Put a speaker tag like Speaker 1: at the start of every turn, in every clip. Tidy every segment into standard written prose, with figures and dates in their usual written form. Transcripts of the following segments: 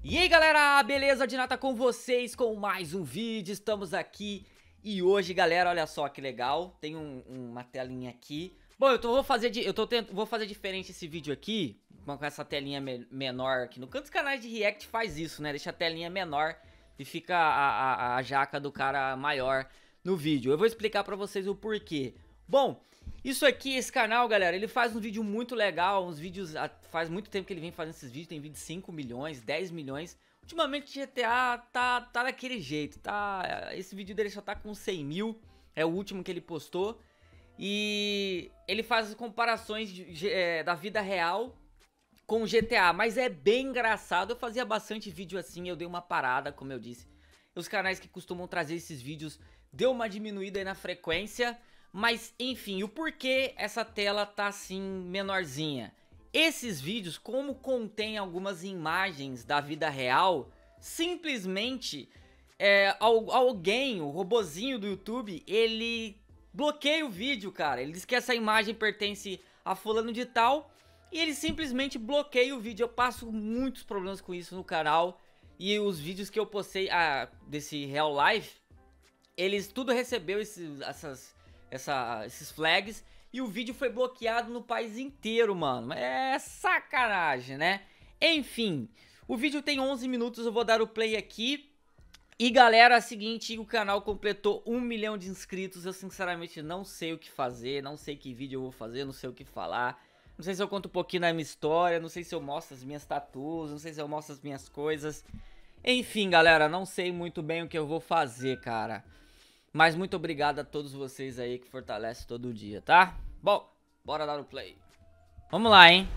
Speaker 1: E aí galera, beleza? Dinata com vocês com mais um vídeo, estamos aqui. E hoje galera, olha só que legal, tem uma telinha aqui. Bom, vou fazer diferente esse vídeo aqui, com essa telinha menor aqui. No canto dos canais de react faz isso, né? Deixa a telinha menor e fica a jaca do cara maior no vídeo. Eu vou explicar pra vocês o porquê. Bom, isso aqui, esse canal, galera, ele faz um vídeo muito legal, uns vídeos, faz muito tempo que ele vem fazendo esses vídeos, tem vídeo de 5 milhões, 10 milhões. Ultimamente GTA tá daquele jeito, tá? Esse vídeo dele só tá com 100 mil, é o último que ele postou. E ele faz as comparações da vida real com o GTA, mas é bem engraçado. Eu fazia bastante vídeo assim, eu dei uma parada, como eu disse. Os canais que costumam trazer esses vídeos deu uma diminuída aí na frequência. Mas enfim, o porquê essa tela tá assim menorzinha? Esses vídeos, como contém algumas imagens da vida real, simplesmente alguém, o robozinho do YouTube, ele bloqueia o vídeo, cara. Ele diz que essa imagem pertence a fulano de tal e ele simplesmente bloqueia o vídeo. Eu passo muitos problemas com isso no canal e os vídeos que eu postei desse Real Life, eles tudo recebeu esses flags e o vídeo foi bloqueado no país inteiro, mano. É sacanagem, né? Enfim, o vídeo tem 11 minutos, eu vou dar o play aqui. E galera, é o seguinte, o canal completou 1 milhão de inscritos. Eu sinceramente não sei o que fazer, não sei que vídeo eu vou fazer, não sei o que falar. Não sei se eu conto um pouquinho da minha história, não sei se eu mostro as minhas tatuas, não sei se eu mostro as minhas coisas. Enfim, galera, não sei muito bem o que eu vou fazer, cara. Mas muito obrigado a todos vocês aí que fortalecem todo dia, tá? Bom, bora dar o play. Vamos lá, hein?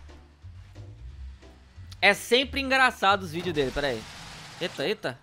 Speaker 1: É sempre engraçado os vídeos dele, pera aí. Eita, eita.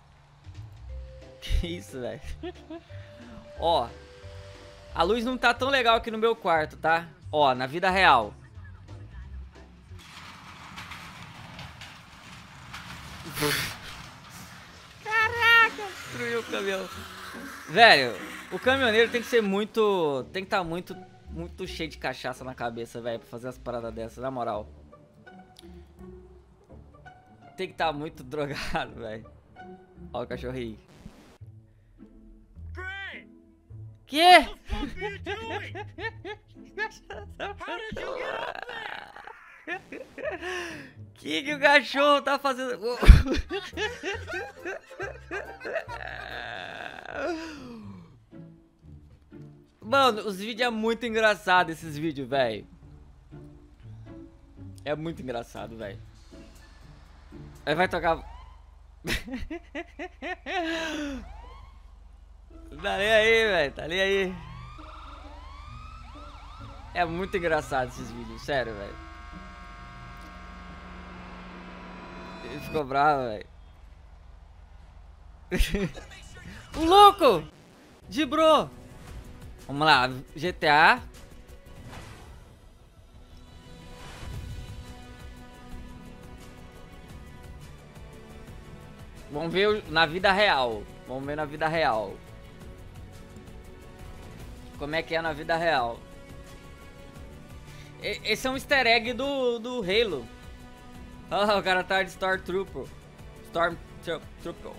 Speaker 1: Que isso, velho? Ó, a luz não tá tão legal aqui no meu quarto, tá? Ó, na vida real. Caraca, destruiu o caminhão. Velho, o caminhoneiro tem que ser muito... Tem que estar muito cheio de cachaça na cabeça, velho, pra fazer as paradas dessas, na moral. Tem que estar muito drogado, velho. Ó o cachorrinho. Que? Que o cachorro tá fazendo? Mano, os vídeos é muito engraçado, esses vídeos, velho. É muito engraçado, velho. Aí vai tocar. Tá nem aí, velho. Tá nem aí. É muito engraçado esses vídeos, sério, velho. Ele ficou bravo, velho. O louco! Dibrou! Vamos lá, GTA. Vamos ver na vida real. Vamos ver na vida real. Como é que é na vida real. Esse é um easter egg do Halo. Oh, o cara tá de Stormtrooper. Stormtrooper.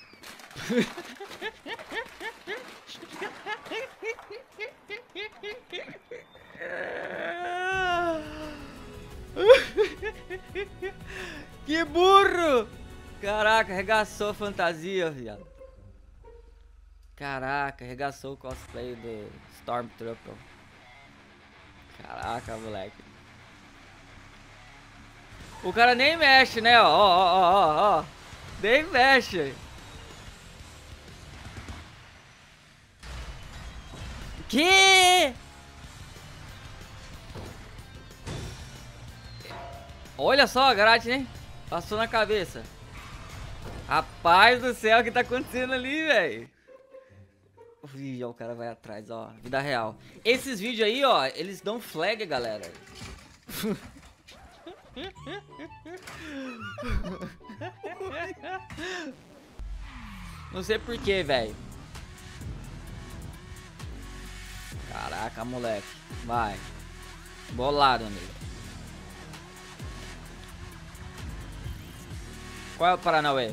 Speaker 1: Que burro! Caraca, arregaçou a fantasia, viado. Caraca, arregaçou o cosplay do Stormtrooper. Caraca, moleque. O cara nem mexe, né? Ó. Nem mexe. Que? Olha só a grade, né? Passou na cabeça. Rapaz do céu, o que tá acontecendo ali, velho? Ih, ó, o cara vai atrás, ó. Vida real. Esses vídeos aí, ó, eles dão flag, galera. Não sei porquê, velho. Caraca, moleque. Vai. Bolado, amigo. Qual é o Paranauê?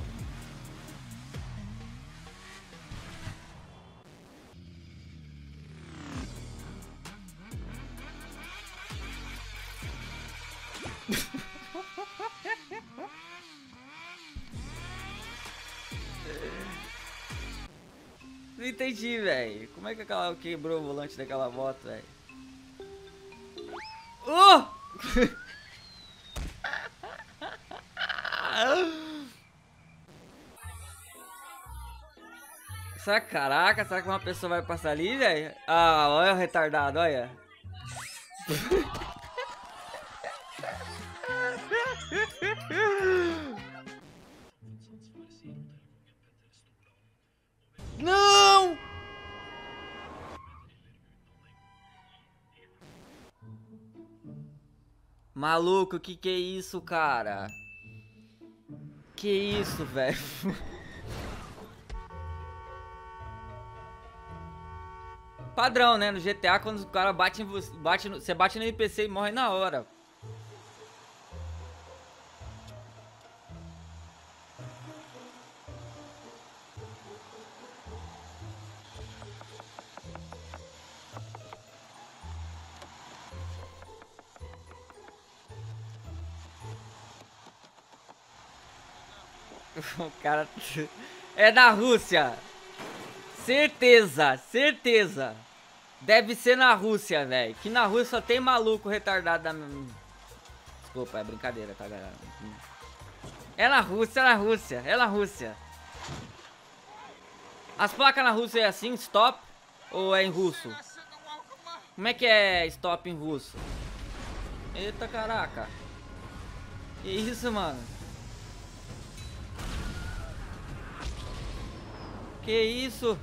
Speaker 1: Não entendi, velho. Como é que aquela quebrou o volante daquela moto, velho? Caraca, será que uma pessoa vai passar ali, velho? Ah, olha o retardado, olha. Não! Maluco, que é isso, cara? Que isso, velho? Padrão, né? No GTA, quando o cara bate em você, você bate no NPC e morre na hora. O cara... É na Rússia. Certeza, certeza. Deve ser na Rússia, velho. Que na Rússia só tem maluco retardado da... Desculpa, é brincadeira, tá, galera? É na Rússia, é na Rússia, é na Rússia. As placas na Rússia é assim, stop? Ou é em russo? Como é que é stop em russo? Eita, caraca. Que isso, mano? Que isso?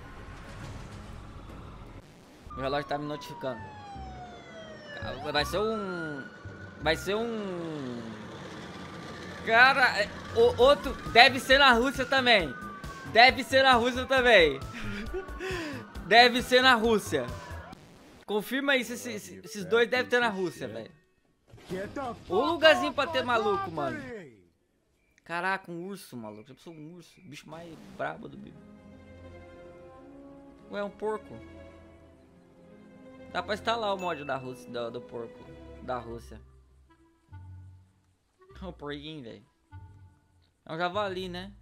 Speaker 1: O relógio tá me notificando. Vai ser um... Cara, o outro deve ser na Rússia também. Deve ser na Rússia também. Deve ser na Rússia. Confirma aí se esses dois devem ter na Rússia, velho. O lugarzinho pra ter maluco, mano. Caraca, um urso, maluco. Já pensou um urso? O bicho mais brabo do bicho. Ué, um porco. Dá pra instalar o mod da Rússia, do porco. Da Rússia. O porquinho, velho. É um javali, né?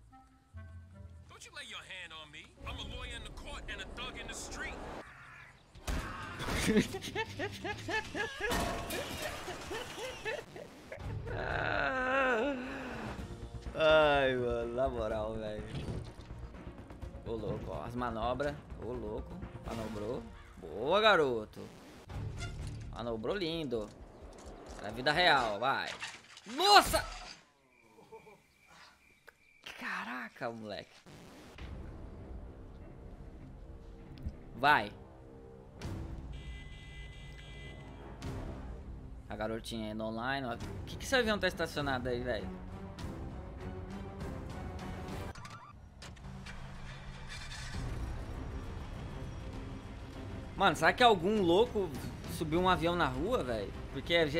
Speaker 1: Ai, mano, na moral, velho. Ô louco, ó, as manobras. Ô louco, manobrou. Boa, garoto. Manobrou lindo. Na vida real, vai. Nossa! Caraca, moleque. Vai. A garotinha indo online. Ó. Que esse avião tá estacionado aí, velho? Mano, será que algum louco subiu um avião na rua, velho? Porque é...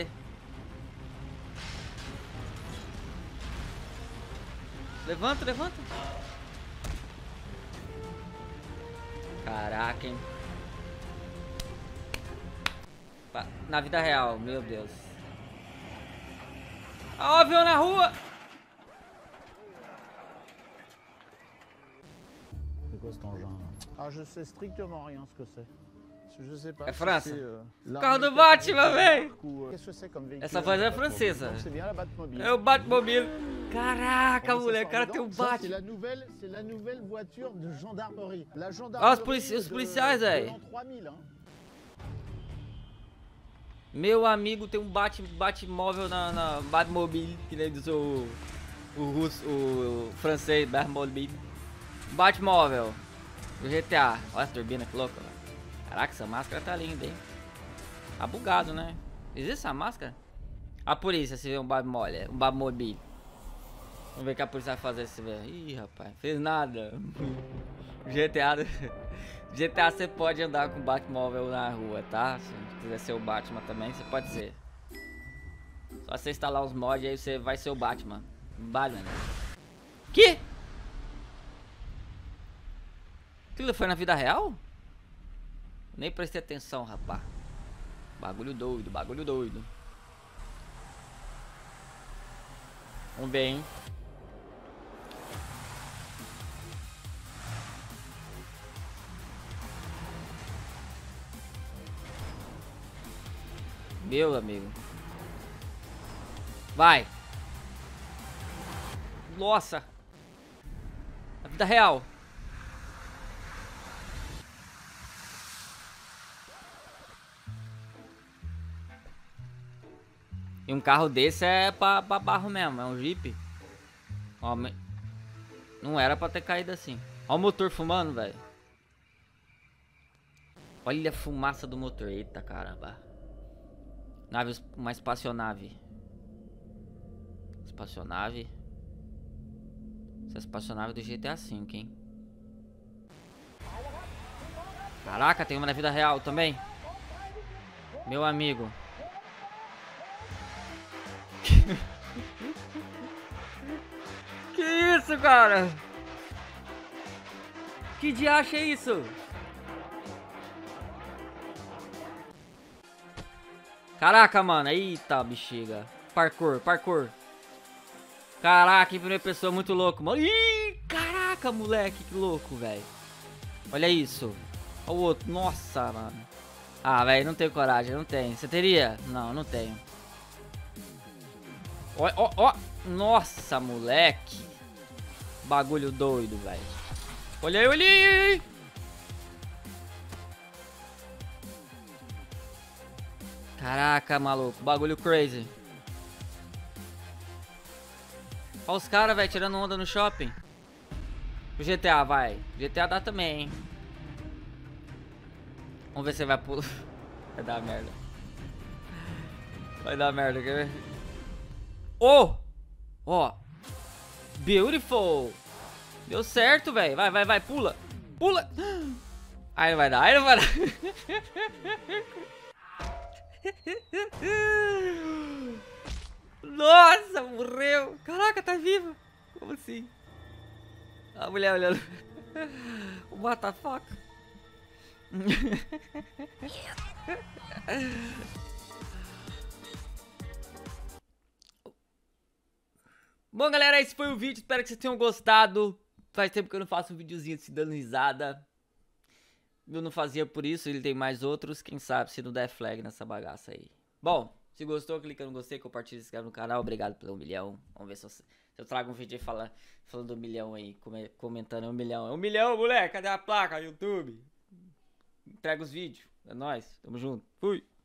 Speaker 1: Levanta, levanta. Caraca, hein? Na vida real, meu Deus. Ó, o avião na rua!
Speaker 2: C'est quoi cet engin là? Ah, je sais strictement rien ce que c'est. Je sais pas.
Speaker 1: É França. Carro do Batman, velho!
Speaker 2: Qu'est-ce que c'est comme véhicule?
Speaker 1: Essa voz é francesa.
Speaker 2: C'est bien la Batmobile.
Speaker 1: É o Batmobile. Caraca, moleque, o cara tem um Batman.
Speaker 2: C'est la nouvelle voiture de gendarmerie. La
Speaker 1: Ó,
Speaker 2: gendarmerie.
Speaker 1: os policiais, velho.
Speaker 2: 3000, hein.
Speaker 1: Meu amigo tem um Batmóvel na Batmobile, que nem diz o russo, o francês, Batmobile. Batmóvel do GTA. Olha essa turbina, que louca, velho. Caraca, essa máscara tá linda, hein? Tá bugado, né? Existe essa máscara? A polícia, se vê um Batmobile. Vamos ver o que a polícia vai fazer se ver. Ih, rapaz, fez nada. GTA você pode andar com Batmóvel na rua, tá? Se quiser ser o Batman também, você pode ser. Só você instalar os mods aí você vai ser o Batman. Que? Aquilo foi na vida real? Nem prestei atenção, rapá. Bagulho doido, bagulho doido. Vamos ver, hein? Meu amigo. Vai. Nossa. Na vida real. E um carro desse é pra barro mesmo, é um Jeep. Ó, não era pra ter caído assim. Ó o motor fumando, velho. Olha a fumaça do motor. Eita caramba. Nave, uma espaçonave. Espaçonave. Essa espaçonave do GTA V, hein? Caraca, tem uma na vida real também. Meu amigo. Que isso, cara? Que diacho é isso? Caraca, mano. Eita, bexiga. Parkour, parkour. Caraca, em primeira pessoa, muito louco, mano. Ih, caraca, moleque, que louco, velho. Olha isso. Olha o outro. Nossa, mano. Ah, velho, não tenho coragem, não tenho. Você teria? Não, não tenho. Ó, ó, ó. Nossa, moleque. Bagulho doido, velho. Olha aí, olha aí. Caraca, maluco. Bagulho crazy. Olha os caras, velho, tirando onda no shopping. O GTA, vai. GTA dá também, hein. Vamos ver se vai pular. Vai dar merda. Vai dar merda, quer ver? Oh! Ó. Beautiful. Deu certo, velho. Vai, vai, vai. Pula. Pula. Aí não vai dar. Aí não vai dar. Nossa, morreu. Caraca, tá vivo. Como assim? A mulher olhando. What the fuck? Bom, galera, esse foi o vídeo. Espero que vocês tenham gostado. Faz tempo que eu não faço um videozinho se dando risada. Eu não fazia por isso, ele tem mais outros. Quem sabe se não der flag nessa bagaça aí. Bom, se gostou, clica no gostei, compartilha, se inscreve no canal. Obrigado pelo 1 milhão. Vamos ver se eu trago um vídeo aí falando do 1 milhão aí, comentando 1 milhão. É 1 milhão, moleque, cadê a placa, YouTube? Entrega os vídeos. É nóis, tamo junto. Fui.